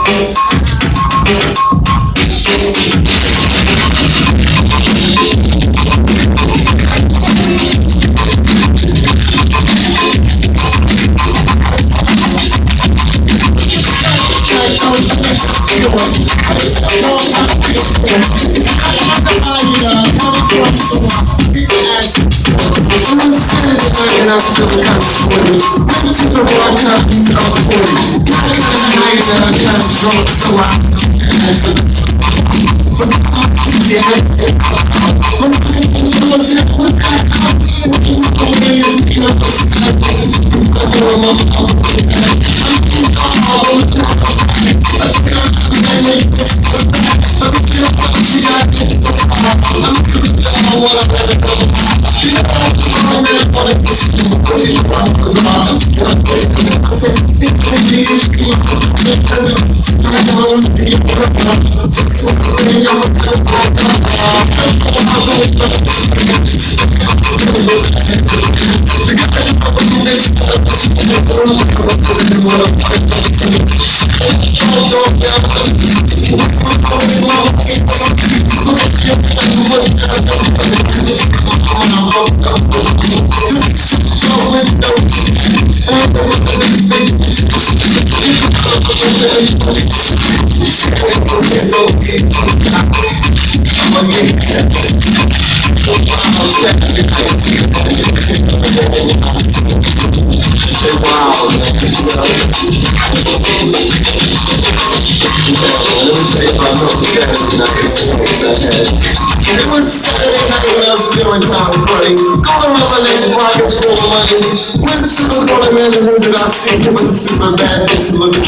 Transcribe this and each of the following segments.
Super bad bitch looking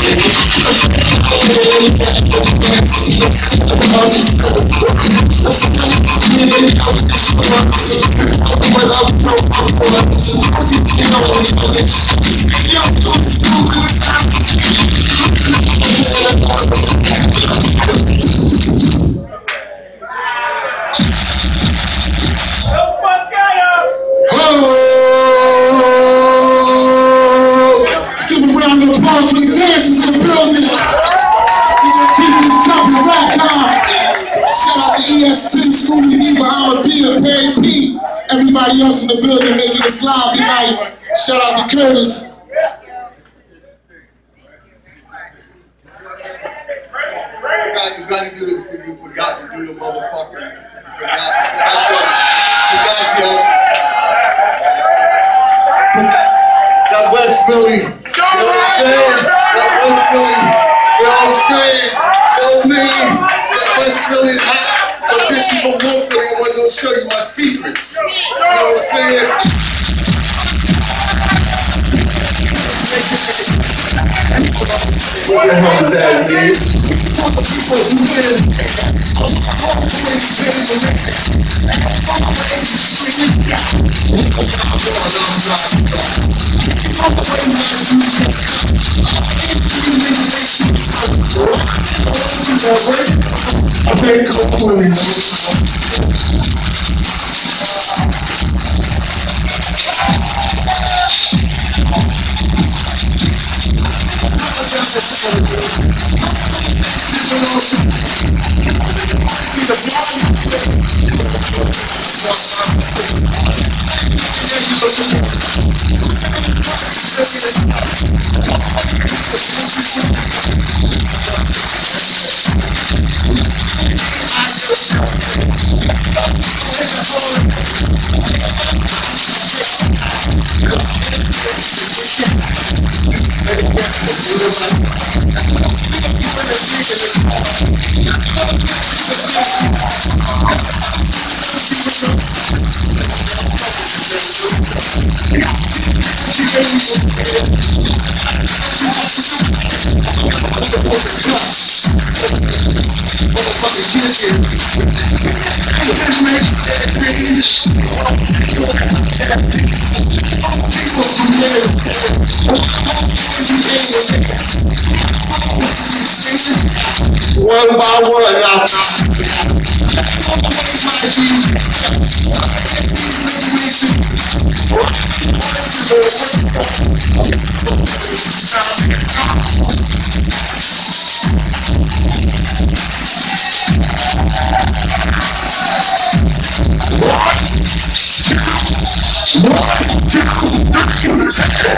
everybody else in the building making us live tonight. Shout out to Curtis. You forgot to do the motherfucker. That West Philly. You know what I'm saying? That West Philly. You know what I'm saying? Yo, man, that West Philly is hot. But since you from North Philly, I want to go show you my secrets. You know what I'm saying? What the hell is that, man? Okay, cool. One by one now.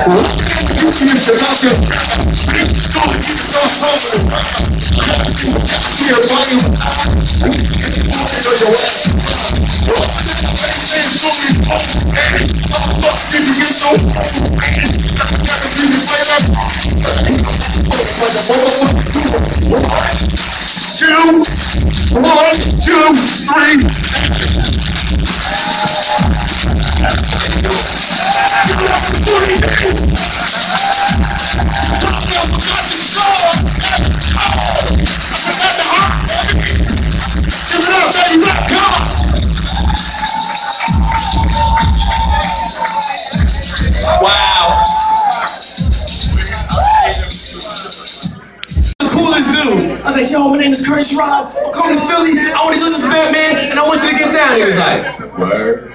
Yo, my name is Curtis Rob. I'm coming to Philly. I want to do this event, man, and I want you to get down. He was like, word?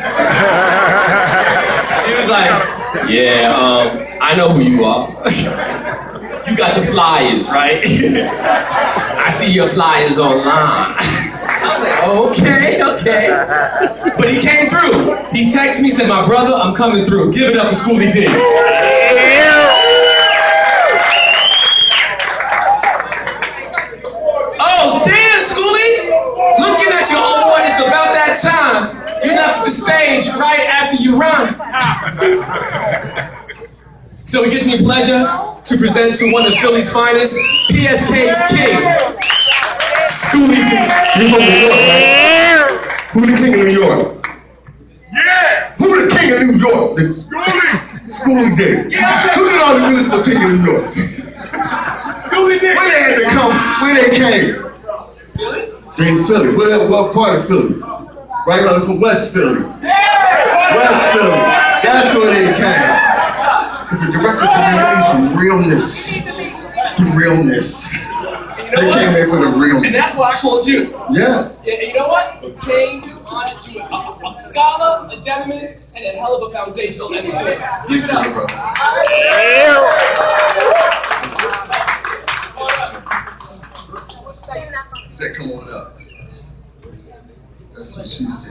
He was like, yeah, I know who you are. You got the flyers, right? I see your flyers online. I was like, okay. But he came through. He texted me, said, my brother, I'm coming through. Give it up for Schooly D. About that time, you left the stage right after you run. So it gives me pleasure to present to one of Philly's finest, PSK's king, Schooly D. You from New York, right? Who the king of New York? Yeah! Who the king of New York? Schooly D. Look at all the municipal king of New York. Schooly D. Where they had to come? Where they came? They in Philly. What part of Philly? Right on from West Philly. West Philly. That's where they came. But the directors released some realness. The realness. They came here for the realness. And that's why I called you. Yeah. And you know what? It came to honor you a scholar, a gentleman, and a hell of a foundational MC. Give it up. Said, come on up. That's what she said.